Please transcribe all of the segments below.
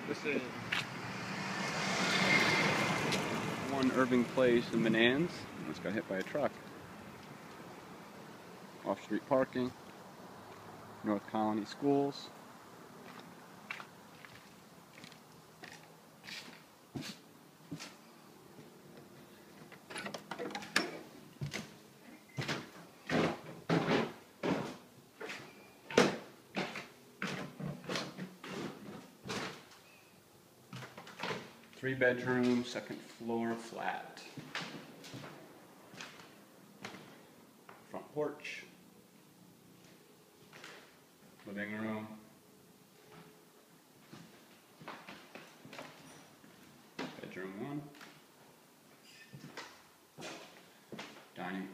This is 1 Irving Place in Menands. Almost got hit by a truck. Off-street parking. North Colonie Schools. Three-bedroom, second floor flat. Front porch. Living room. Bedroom 1. Dining.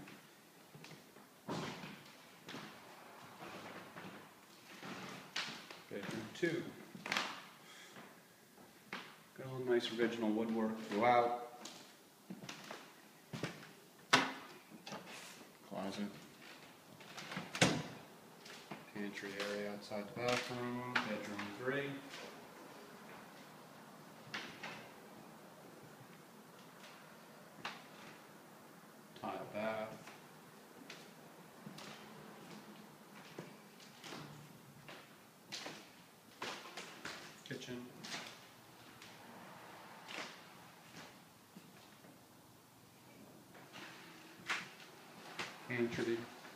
Bedroom 2. Got all nice original woodwork throughout. Closet. Pantry area outside the bathroom. Bedroom 3. Tile bath. Kitchen. Pantry.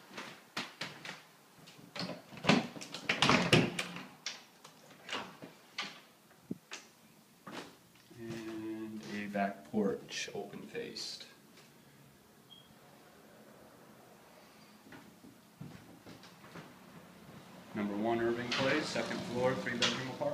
And a back porch, open-faced. Number 1 Irving Place, second floor, 3-bedroom apartment.